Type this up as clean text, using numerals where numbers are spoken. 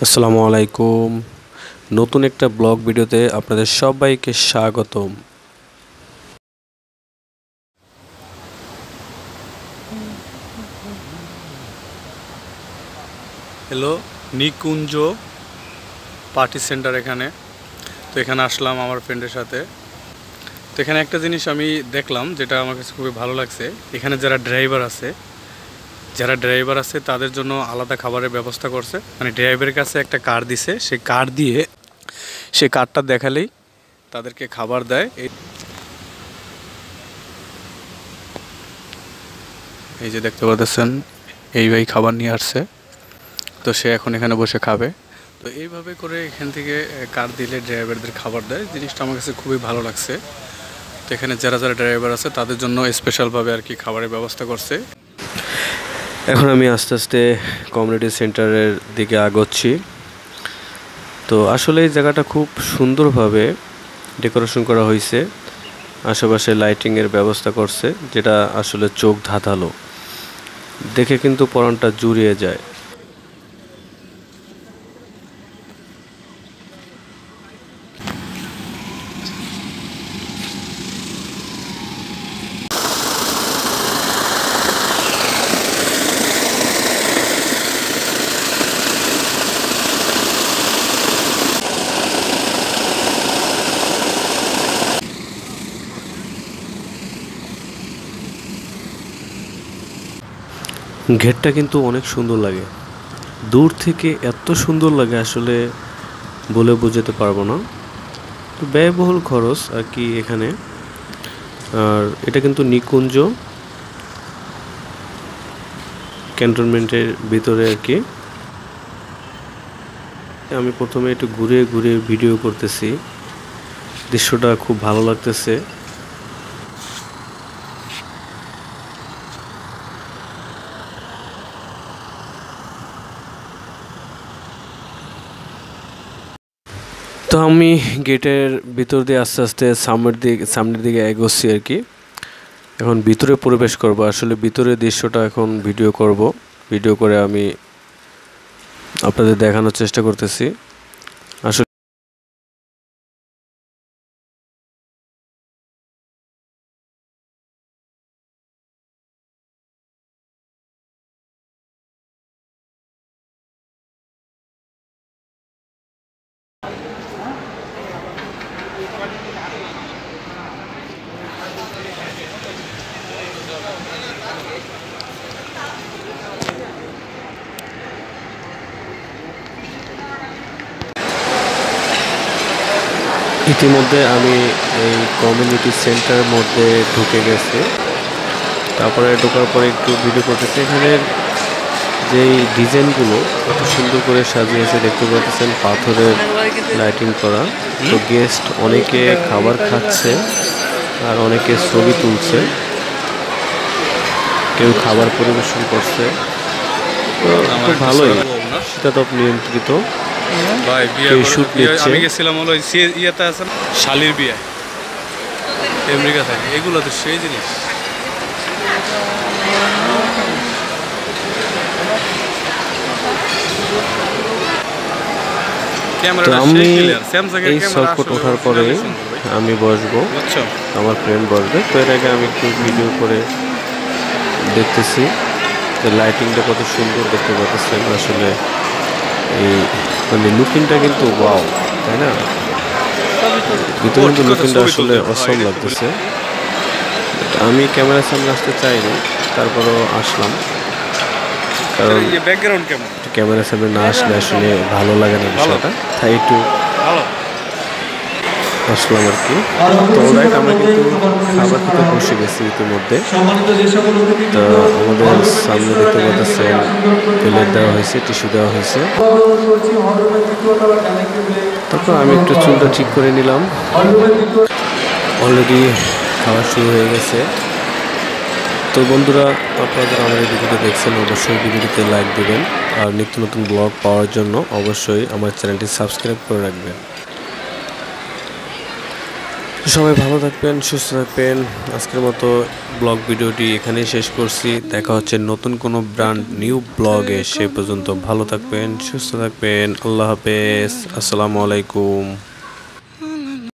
আসসালামু আলাইকুম। নতুন একটা ব্লগ ভিডিওতে আপনাদের সবাইকে স্বাগতম। হ্যালো, নিকুঞ্জ পার্টি সেন্টার এখানে। তো এখানে আসলাম আমার ফ্রেন্ডের সাথে। তো এখানে একটা জিনিস আমি দেখলাম যেটা আমার কাছে খুবই ভালো লাগছে। এখানে যারা ড্রাইভার আছে তাদের জন্য আলাদা খাবারের ব্যবস্থা করছে। মানে ড্রাইভারের কাছে একটা কার্ড দিছে, সেই কার্ড দিয়ে সেই কার্ডটা দেখালেই তাদেরকে খাবার দেয়। এই যে দেখতে পাচ্ছেন, এই ভাই খাবার নিয়ে আসছে, তো সে এখন এখানে বসে খাবে। তো এইভাবে করে এখান থেকে কার্ড দিলে ড্রাইভারদের খাবার দেয়। জিনিসটা আমার কাছে খুবই ভালো লাগছে। তো এখানে যারা ড্রাইভার আছে তাদের জন্য স্পেশালভাবে আর কি খাবারের ব্যবস্থা করছে। এখন আমি আস্তে আস্তে কমিউনিটি সেন্টারের দিকে আগাচ্ছি। তো আসলে এই জায়গাটা খুব সুন্দরভাবে ডেকোরেশন করা হয়েছে, আশেপাশে লাইটিংয়ের ব্যবস্থা করছে, যেটা আসলে চোখ ধাঁধালো, দেখে কিন্তু পরানটা জুড়িয়ে যায়। গেটটা কিন্তু অনেক সুন্দর লাগে, দূর থেকে এত সুন্দর লাগে আসলে বলে বোঝাতে পারবো না। তো ব্যয়বহুল খরচ আর কি এখানে। আর এটা কিন্তু নিকুঞ্জ ক্যান্টনমেন্টের ভিতরে আর কি। আমি প্রথমে একটু ঘুরে ঘুরে ভিডিও করতেছি, দৃশ্যটা খুব ভালো লাগতেছে। তো আমি গেটের ভিতর দিয়ে আস্তে আস্তে সামনের দিকে এগোচ্ছি আর কি। এখন ভিতরে প্রবেশ করব, আসলে ভিতরের দৃশ্যটা এখন ভিডিও করে আমি আপনাদের দেখানোর চেষ্টা করতেছি। আসলে ইতিমধ্যে আমি এই কমিউনিটি সেন্টারের মধ্যে ঢুকে গেছি। তারপরে ঢোকার পরে একটু ভিডিও করতেছি। এখানের যেই ডিজাইনগুলো এত সুন্দর করে সাজিয়েছে দেখতে পাচ্ছেন, পাথরের লাইটিং করা। তো গেস্ট অনেকে খাবার খাচ্ছে আর অনেকে ছবি তুলছে, কেউ খাবার পরিবেশন করছে। তো খুব ভালোই, শীতাতপ নিয়ন্ত্রিত। আমি গেছিলাম হলো ইয়েতে আছে শালির বিয়ে আমেরিকা থেকে, এগুলো তো সেই জিনিস। তো আমি এই শর্টকাট ওঠার পরে আমি বসবো, আমার ফ্রেন্ড বসবে। তো এর আগে আমি একটু ভিডিও করে দেখতেছি যে লাইটিংটা কত সুন্দর দেখতে পাচ্ছেন। আসলে এই মানে লুকিংটা কিন্তু ওয়াও, তাই না? ভিতরে কিন্তু লুকিংটা আসলে অসম লাগতেছে। আমি ক্যামেরার সামনে আসতে চাইনি, তারপরও আসলাম, কারণ ক্যামেরার সামনে না আসলে আসলে ভালো লাগে না বিষয়টা, তাই একটু আসলাম আর কি। তো রাইট, আমরা কিন্তু খাবার খেতে বসে গেছি ইতিমধ্যে। তো আমাদের সামনে দেখতে পাচ্ছেন প্লেট দেওয়া হয়েছে, টিস্যু দেওয়া হয়েছে। তারপর আমি একটু চুলটা ঠিক করে নিলাম। অলরেডি খাওয়া শুরু হয়ে গেছে। তো বন্ধুরা, আপনারা আমার এই ভিডিওটা দেখছেন, অবশ্যই ভিডিওটিতে লাইক দেবেন, আর নিত্য নতুন ব্লগ পাওয়ার জন্য অবশ্যই আমার চ্যানেলটি সাবস্ক্রাইব করে রাখবেন। সবাই ভালো থাকবেন, সুস্থ থাকবেন। আজকের মতো ব্লগ ভিডিওটি এখানেই শেষ করছি। দেখা হচ্ছে নতুন কোনো ব্র্যান্ড নিউ ব্লগে। সে পর্যন্ত ভালো থাকবেন, সুস্থ থাকবেন। আল্লাহ হাফেজ, আসসালামু আলাইকুম।